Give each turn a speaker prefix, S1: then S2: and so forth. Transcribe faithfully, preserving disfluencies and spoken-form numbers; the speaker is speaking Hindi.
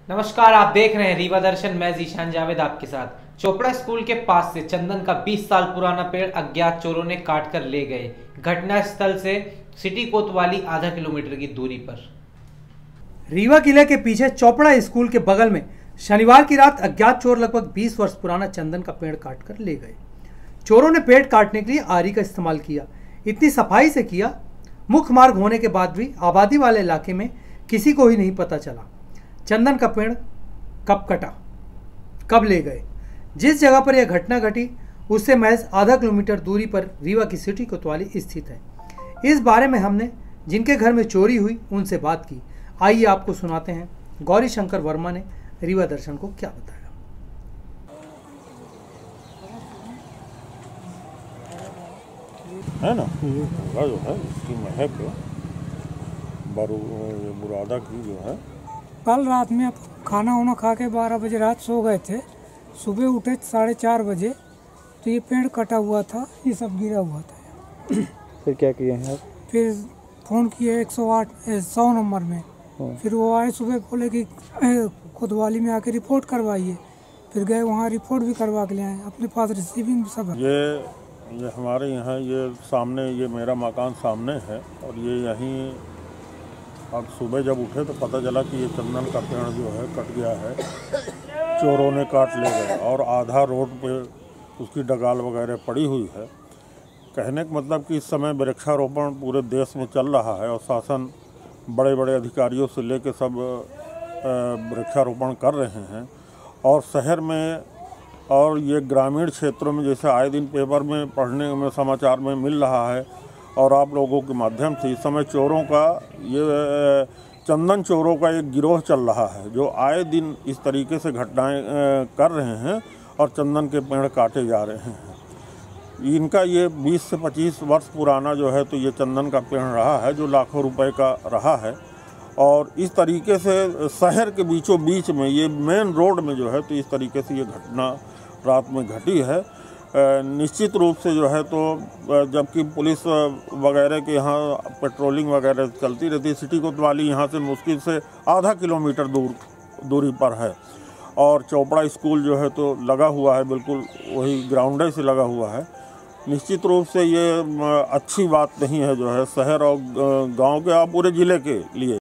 S1: नमस्कार, आप देख रहे हैं रीवा दर्शन। मैं जीशान जावेद आपके साथ। चोपड़ा स्कूल के पास से चंदन का बीस साल पुराना पेड़ अज्ञात चोरों ने काट कर ले गए। घटना स्थल से सिटी कोतवाली आधा किलोमीटर की दूरी पर।
S2: रीवा किले के पीछे चोपड़ा स्कूल के बगल में शनिवार की रात अज्ञात चोर लगभग बीस वर्ष पुराना चंदन का पेड़ काट कर ले गए। चोरों ने पेड़ काटने के लिए आरी का इस्तेमाल किया। इतनी सफाई से किया, मुख्य मार्ग होने के बाद भी आबादी वाले इलाके में किसी को ही नहीं पता चला चंदन का पेड़ कब कटा, कब ले गए। जिस जगह पर यह घटना घटी उससे महज आधा किलोमीटर दूरी पर रीवा की सिटी कोतवाली स्थित है। इस बारे में हमने जिनके घर में चोरी हुई उनसे बात की। आइए आपको सुनाते हैं गौरी शंकर वर्मा ने रीवा दर्शन को क्या बताया।
S3: है ना, पूरा जो है इसकी महक बुरादा की जो है।
S4: कल रात में खाना वाना खा के बारह बजे रात सो गए थे। सुबह उठे साढ़े चार बजे तो ये पेड़ कटा हुआ था, ये सब गिरा हुआ था।
S5: फिर क्या किए हैं आप?
S4: फिर फ़ोन किए एक सौ आठ सौ नंबर में। फिर वो आए सुबह, बोले कि कोतवाली में आके रिपोर्ट करवाइए। फिर गए वहाँ रिपोर्ट भी करवा के ले आए। अपने पास रिसीविंग सब है।
S3: ये ये हमारे यहाँ ये सामने, ये मेरा मकान सामने है और ये यहीं अब सुबह जब उठे तो पता चला कि ये चंदन का पेड़ जो है कट गया है, चोरों ने काट ले गए और आधा रोड पे उसकी डगाल वगैरह पड़ी हुई है। कहने का मतलब कि इस समय वृक्षारोपण पूरे देश में चल रहा है और शासन बड़े बड़े अधिकारियों से लेकर सब वृक्षारोपण कर रहे हैं। और शहर में और ये ग्रामीण क्षेत्रों में जैसे आए दिन पेपर में पढ़ने में समाचार में मिल रहा है और आप लोगों के माध्यम से इस समय चोरों का, ये चंदन चोरों का एक गिरोह चल रहा है जो आए दिन इस तरीके से घटनाएं कर रहे हैं और चंदन के पेड़ काटे जा रहे हैं। इनका ये बीस से पच्चीस वर्ष पुराना जो है तो ये चंदन का पेड़ रहा है जो लाखों रुपए का रहा है। और इस तरीके से शहर के बीचों बीच में, ये मेन रोड में जो है तो इस तरीके से ये घटना रात में घटी है। निश्चित रूप से जो है तो जबकि पुलिस वगैरह के यहाँ पेट्रोलिंग वगैरह चलती रहती है, सिटी कोतवाली यहाँ से मुश्किल से आधा किलोमीटर दूर दूरी पर है और चोपड़ा स्कूल जो है तो लगा हुआ है, बिल्कुल वही ग्राउंड से लगा हुआ है। निश्चित रूप से ये अच्छी बात नहीं है जो है शहर और गांव के, पूरे ज़िले के लिए।